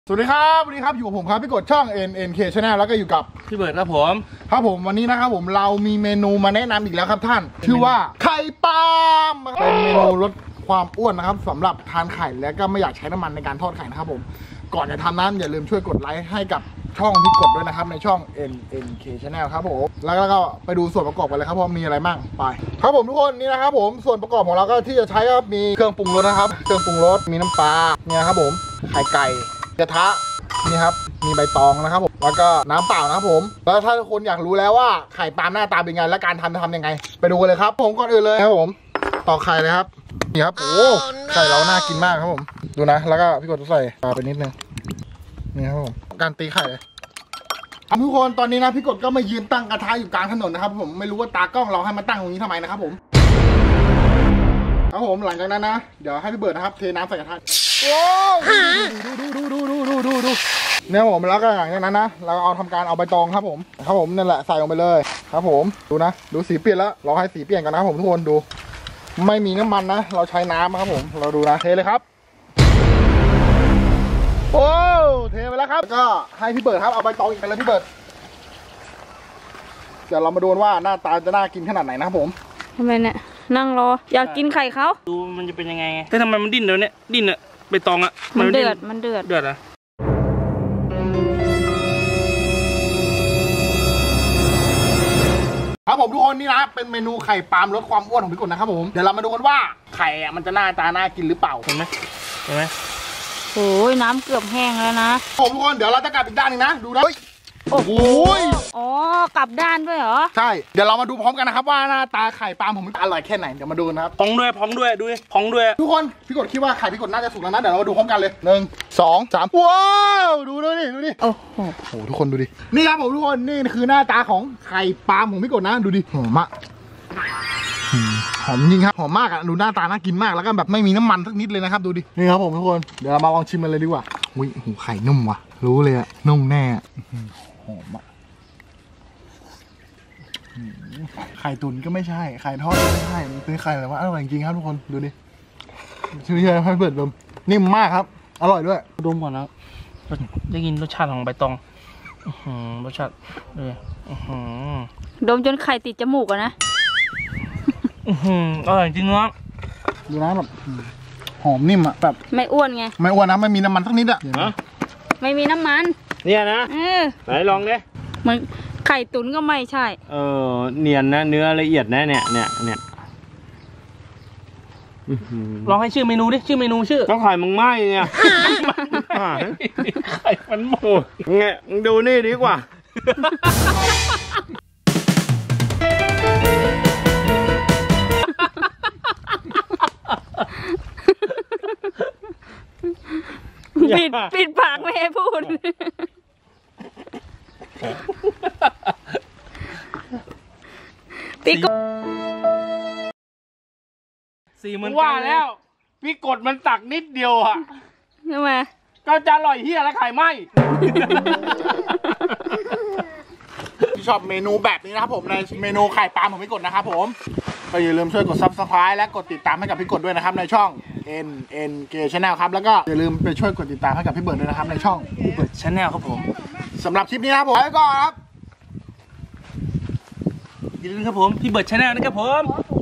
สวัสดีครับอยู่กับผมครับพี่กดช่อง NNK Channel แล้วก็อยู่กับพี่เบิร์ดครับผมวันนี้นะครับผมเรามีเมนูมาแนะนำอีกแล้วครับท่านชื่อว่าไข่ปลาล์มเป็นเมนูลดความอ้วนนะครับสำหรับทานไข่และก็ไม่อยากใช้น้ำมันในการทอดไข่นะครับผมก่อนจะทำนั้นอย่าลืมช่วยกดไลค์ให้กับช่องพี่กดด้วยนะครับในช่อง NNK Channel ครับผมแล้วก็ไปดูส่วนประกอบกันเลยครับว่ามีอะไรบ้างไปครับผมทุกคนนี่นะครับผมส่วนประกอบของเราก็ที่จะใช้ก็มีเครื่องปรุงรสนะครับเครื่องปรุงรสมีน้ำปลาเนี่ยครับผมไข่ไก่กระทะนี่ครับมีใบตองนะครับผมแล้วก็น้ำเปล่านะครับผมแล้วถ้าทุกคนอยากรู้แล้วว่าไข่ปลาหน้าตาเป็นไงและการทำยังไงไปดูกันเลยครับผมก่อนอื่นเลยครับผมตอกไข่เลยครับนี่ครับโอ้ไข่เราน่ากินมากครับผมดูนะแล้วก็พี่กดใส่ปลาไปนิดนึงนี่ครับผมการตีไข่ทุกคนตอนนี้นะพี่กดก็มายืนตั้งกระทะอยู่กลางถนนนะครับผมไม่รู้ว่าตากล้องเราให้มาตั้งตรงนี้ทำไมนะครับผมหลังจากนั้นนะเดี๋ยวให้พี่เบิร์ดนะครับเทน้ำใส่กระทะโอ้ดูเนี่ยผมแล้วก็หลังจากนั้นนะเราเอาทำการเอาใบตองครับผมนั่นแหละใส่ลงไปเลยครับผมดูนะดูสีเปลี่ยนแล้วรอให้สีเปลี่ยนกันนะครับผมทุกคนดูไม่มีน้ำมันนะเราใช้น้ำครับผมเราดูนะเทเลยครับโอ้เทไปแล้วครับก็ให้พี่เบิร์ดครับเอาใบตองอีกไปเลยพี่เบิร์ดเดี๋ยวเรามาดูว่าหน้าตาจะน่ากินขนาดไหนนะครับผมทำไมเนี่ยนั่งรออยากกินไข่เขาดูมันจะเป็นยังไงแต่ทำไมมันดิ้นเดี๋ยวนี้ดิ้นอะใบตองอะมันเดือดอะครับผมทุกคนนี่นะเป็นเมนูไข่ปลาล์มลดความอ้วนของพี่กดนะครับผมเดี๋ยวเรามาดูกันว่าไข่มันจะหน้าตาน่ากินหรือเปล่าเห็นไหมโอ้ยน้ำเกือบแห้งแล้วนะผมทุกคนเดี๋ยวเราจะกลับอีกด้านนึงนะดูนะโอ้โหอ๋อกลับด้านด้วยเหรอใช่เดี๋ยวเรามาดูพร้อมกันนะครับว่าหน้าตาไข่ปลาล์มผมอร่อยแค่ไหนเดี๋ยวมาดูนะครับพองด้วยดูพองด้วยทุกคนพี่กดคิดว่าไข่พี่กดน่าจะสุกแล้วนะเดี๋ยวเรามาดูพร้อมกันเลย1 2 3ว้าวดูดิโอ้โหทุกคนดูดินี่ครับผมทุกคนนี่คือหน้าตาของไข่ปลาล์มของพี่กดนะดูดิหอมอะหอมจริงครับหอมมากอะดูหน้าตาน่ากินมากแล้วก็แบบไม่มีน้ำมันสักนิดเลยนะครับดูดินี่ครับผมทุกคนเดี๋ยวเรามาลองชิมกันเลยดีกว่าอุ้ยหูไข่นุ่มว่ะรู้เลยอะนุ่มแน่หอมอะไข่ตุ๋นก็ไม่ใช่ไข่ทอดก็ไม่ใช่มันเป็นไข่อะไรวะอร่อยจริงครับทุกคนดูดิชื่อเยอะให้เปิดดมนิ่มมากครับอร่อยด้วยดมก่อนนะได้ยินรสชาติของใบตองรสชาติดมจนไข่ติดจมูกอะนะอร่อยจริงเนาะดูนะแบบหอมนิ่มอะแบบไม่อ้วนไงไม่อ้วนนะไม่มีน้ำมันสักนิดอะไม่มีน้ำมันเนี่ยนะไหนลองดิมันไข่ตุ๋นก็ไม่ใช่เนียนนะเนื้อละเอียดนะเนี่ยลองให้ชื่อเมนูดิชื่อเมนูชื่อต้องไข่มึงไหมเนี่ยไข่มันหมดไงดูนี่ดีกว่าปิดปากไม่ให้พูดพี่กดว่าแล้วพี่กดมันตักนิดเดียวอะทำไมก็จะอร่อยเฮียแล้วไข่ไหมที่ชอบเมนูแบบนี้นะครับผมในเมนูไข่ปลาของพี่กดนะครับผมก็อย่าลืมช่วยกด Subscribe และกดติดตามให้กับพี่กดด้วยนะครับในช่อง NNK Channel ครับแล้วก็อย่าลืมไปช่วยกดติดตามให้กับพี่เบิร์ดด้วยนะครับในช่องพี่เบิร์ด Channel ครับผมสำหรับคลิปนี้นะครับผมไปก่อนครับอย่าลืมครับผมพี่เบิร์ด Channel นะครับผม